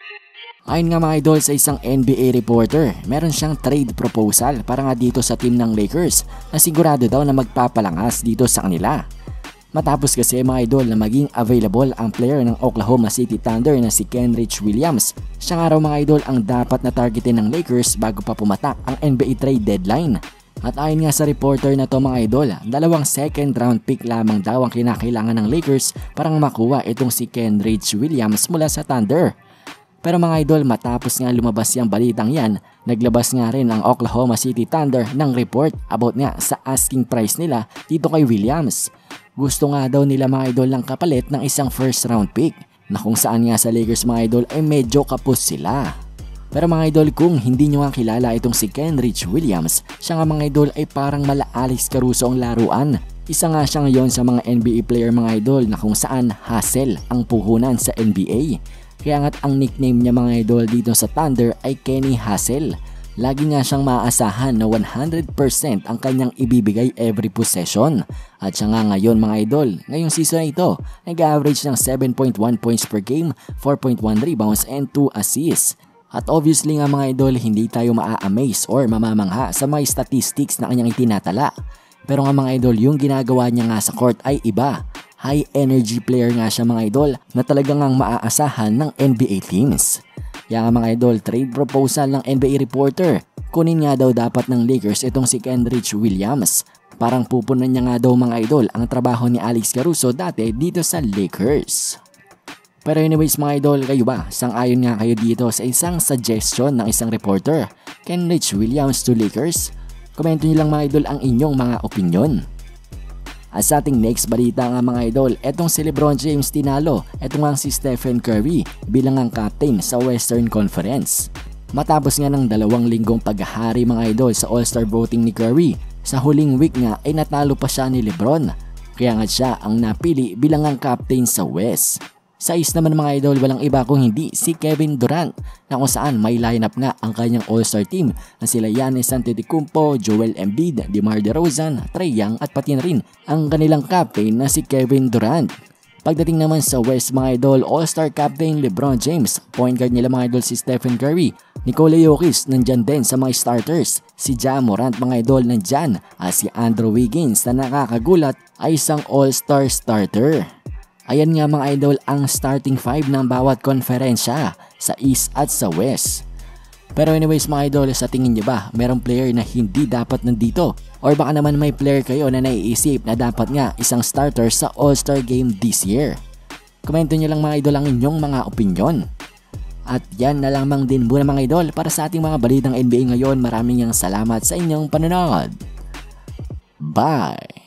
Ayon nga mga idol sa isang NBA reporter, meron siyang trade proposal para nga dito sa team ng Lakers na sigurado daw na magpapalangas dito sa kanila. Matapos kasi mga idol na maging available ang player ng Oklahoma City Thunder na si Kenrich Williams. Siya nga raw mga idol ang dapat na targetin ng Lakers bago pa pumatak ang NBA trade deadline. At ayon nga sa reporter na to mga idol, 2 second round pick lamang daw ang kinakailangan ng Lakers para makuha itong si Kenrich Williams mula sa Thunder. Pero mga idol, matapos nga lumabas yung balitang yan, naglabas nga rin ang Oklahoma City Thunder ng report about nga sa asking price nila dito kay Williams. Gusto nga daw nila mga idol ng kapalit ng isang first round pick na kung saan nga sa Lakers mga idol ay medyo kapos sila. Pero mga idol, kung hindi nyo nga kilala itong si Kenrich Williams, siya nga mga idol ay parang mala Alex Caruso ang laruan. Isa nga siya ngayon sa mga NBA player mga idol na kung saan hustle ang puhunan sa NBA. Kaya nga't ang nickname niya mga idol dito sa Thunder ay Kenny Hustle. Lagi nga siyang maaasahan na 100% ang kanyang ibibigay every possession. At siya nga ngayon mga idol, ngayong season na ito, nag-average ng 7.1 points per game, 4.1 rebounds and 2 assists. At obviously nga mga idol, hindi tayo maa-amaze or mamamangha sa mga statistics na kanyang itinatala. Pero nga mga idol, yung ginagawa niya nga sa court ay iba. High energy player nga siya mga idol na talagang ang maaasahan ng NBA teams. Kaya nga mga idol, trade proposal ng NBA reporter. Kunin nga daw dapat ng Lakers itong si Kenrich Williams. Parang pupunan niya nga daw mga idol ang trabaho ni Alex Caruso dati dito sa Lakers. Pero anyways mga idol, kayo ba? Sang-ayon nga kayo dito sa isang suggestion ng isang reporter, Kenrich Williams to Lakers? Komento nyo lang mga idol ang inyong mga opinyon. At sa ating next balita nga mga idol, etong si LeBron James tinalo, etong nga si Stephen Curry bilang ang captain sa Western Conference. Matapos nga ng 2 linggong paghahari mga idol sa All-Star voting ni Curry, sa huling week nga ay natalo pa siya ni LeBron. Kaya nga siya ang napili bilang ang captain sa West. Sa East naman mga idol, walang iba kung hindi si Kevin Durant na kung saan may lineup nga ang kanyang All-Star team na sila Giannis Antetokounmpo, Joel Embiid, DeMar DeRozan, Trae Young at pati na rin ang kanilang captain na si Kevin Durant. Pagdating naman sa West mga idol, All-Star captain LeBron James, point guard nila mga idol si Stephen Curry, Nikola Jokic nandyan din sa mga starters, si Ja Morant mga idol nandyan at si Andrew Wiggins na nakakagulat ay isang All-Star starter. Ayan nga mga idol ang starting 5 ng bawat konferensya sa East at sa West. Pero anyways mga idol, sa tingin niyo ba merong player na hindi dapat nandito? Or baka naman may player kayo na naiisip na dapat nga isang starter sa All-Star Game this year? Komento nyo lang mga idol ang inyong mga opinyon. At yan na lamang din muna mga idol para sa ating mga balitang NBA ngayon. Maraming salamat sa inyong panonood. Bye!